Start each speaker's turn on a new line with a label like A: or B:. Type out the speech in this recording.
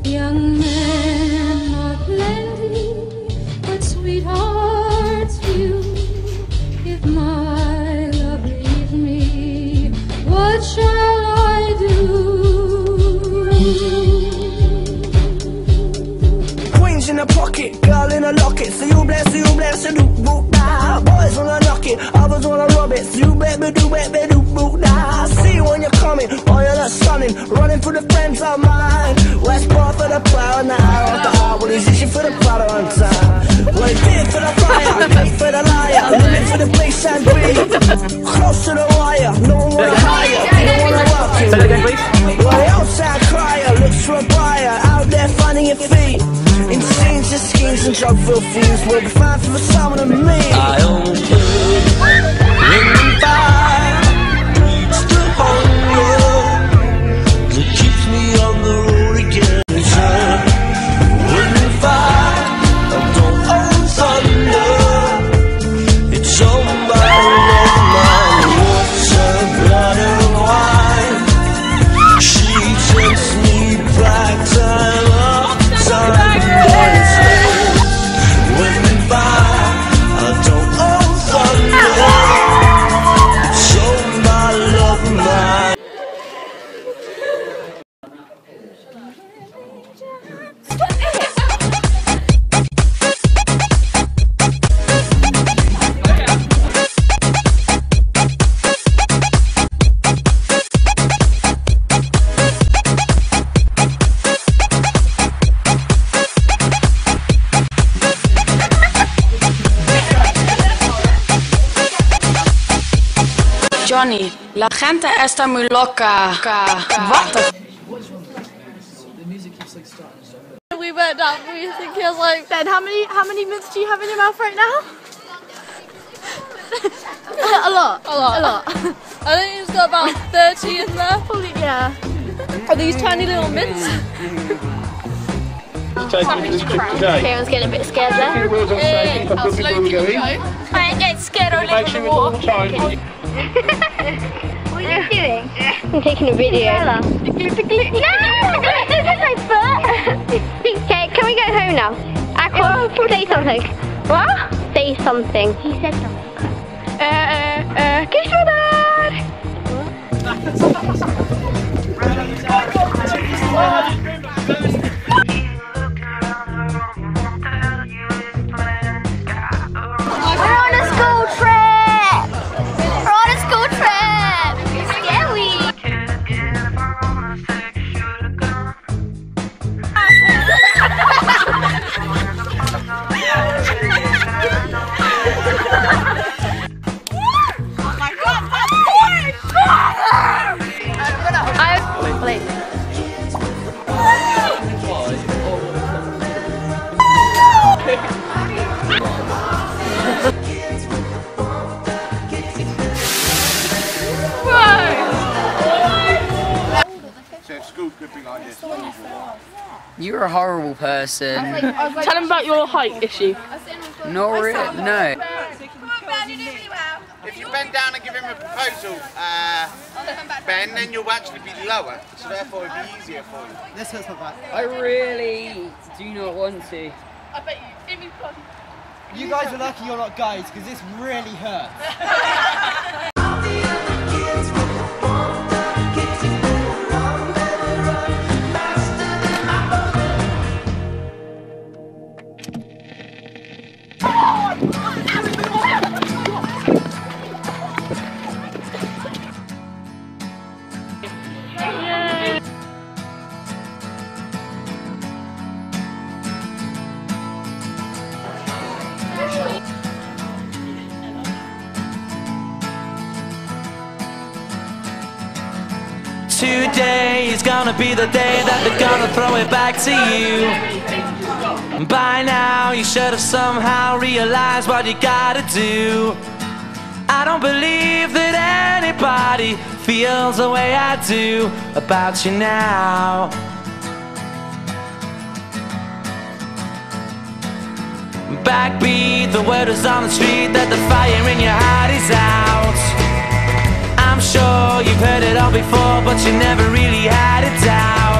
A: Young men are plenty, but sweethearts few. If my love leave me, what shall I do?
B: Queens in a pocket, girl in a locket. So you bless, do boot nah. Boys wanna knock it, others wanna rob it. So you bet, do boot nah. See when you're coming, oh you're not stunning. Running for the friends of mine. West bar for the plow and the hour of the hour. Well, he's itching for the powder on time. Well, he's bid for the fire, paid for the liar. Living for the place and breathe. Close to the wire, no one wanna hire. They don't wanna work you.
C: Say that again, please.
B: Well, the outside crier looks for a buyer. Out there finding your feet. In scenes and schemes and drug-filled fiends. We'll be fine for someone to me.
D: I own fire, the hunger that keeps me on the road again. Wouldn't fire, I don't own thunder. It's owned by love, mine. Water, blood and wine. She takes me back time up time. Wouldn't fire, I don't own thunder. It's owned by love, mine.
E: Johnny, la gente está muy loca. What?
F: We went down music. He was like, "Ben, how many mints do you have in your mouth right now?" A lot. I think he's got about 30 in there. Probably, yeah. Are these tiny little mints?
G: Okay, I was getting a bit scared there.
F: How slow can you go?
G: I ain't getting scared, I'll live in the water. Okay. What are you doing? I'm taking a video. No! This is my foot! Okay, can we go home now? Aqua, say something. What? Say something. He said something. Kiss your dad! We're on a school trip! We're on a school trip! It's scary!
F: Oh my god, my father!
G: Wait.
H: You're a horrible person.
F: Tell him about your height issue.
H: Not really, no.
I: If you bend down and give him a proposal, Ben, then you'll actually be lower, so therefore it'll be easier for you.
B: This hurts my back.
H: I really do not want to.
F: I bet you.
B: You guys are lucky you're not guys, because this really hurts.
D: Today is gonna be the day that they're gonna throw it back to you. By now you should have somehow realized what you gotta do. I don't believe that anybody feels the way I do about you now. Backbeat, the word is on the street that the fire in your heart is out. I'm sure you've heard it all before, but you never really had it down.